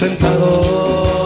sentado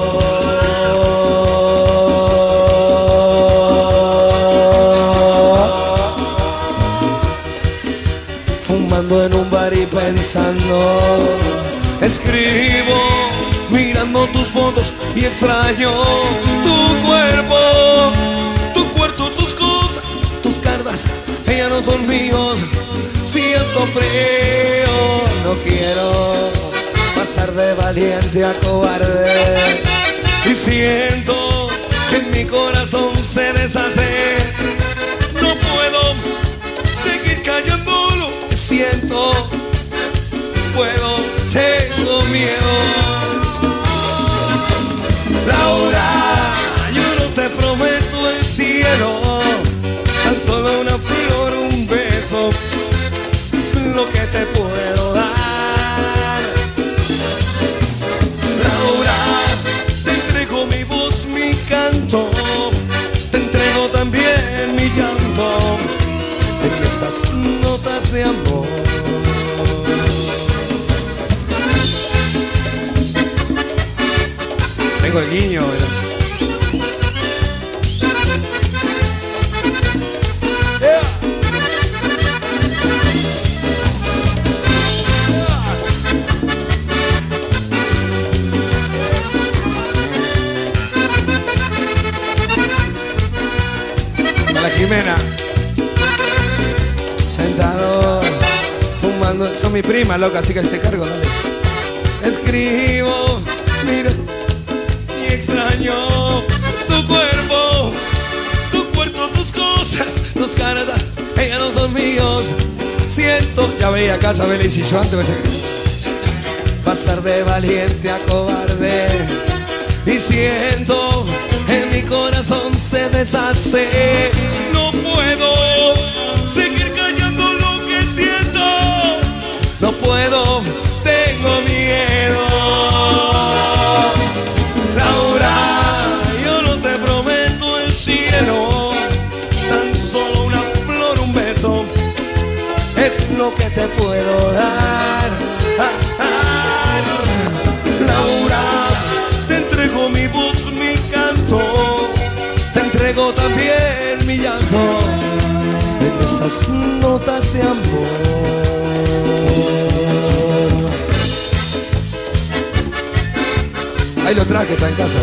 fumando en un bar y pensando. Escribo mirando tus fotos y extraño tu cuerpo, tus cosas, tus cartas, ellas no son míos. Siento frío, no quiero pasar de valiente a cobarde. Y siento que en mi corazón se deshace. No puedo seguir callando lo que siento. Puedo, tengo miedo. Laura, yo no te prometo el cielo, tan solo una flor, un beso, es lo que te puedo dar. Laura, te entrego mi voz, mi canto, te entrego también mi llanto, en estas notas de amor. Tengo el guiño, ¿verdad? La Jimena, sentado, fumando, son mi prima, loca, así que te cargo, dale. Escribo, mira, y extraño tu cuerpo, tus cosas, tus cartas, ellas no son míos. Siento, ya veía acá, Sabela y yo antes, pasar de valiente a cobarde. Y siento en mi corazón se deshace. No puedo seguir callando lo que siento. No puedo, tengo miedo. Laura, yo no te prometo el cielo, tan solo una flor, un beso, es lo que te puedo dar. Laura, te entrego mi voz, mi canto, te entrego también mi llanto, en estas notas de amor. Ahí lo traje, está en casa.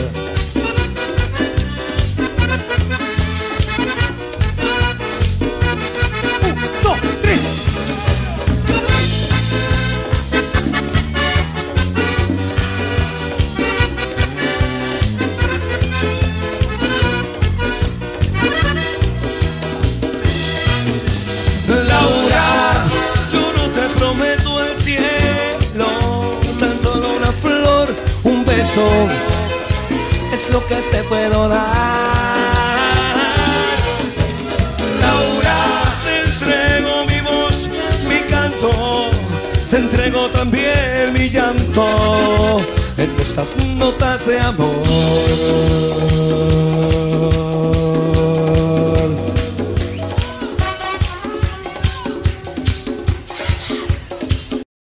Es lo que te puedo dar. Laura, te entrego mi voz, mi canto, te entrego también mi llanto, en estas notas de amor.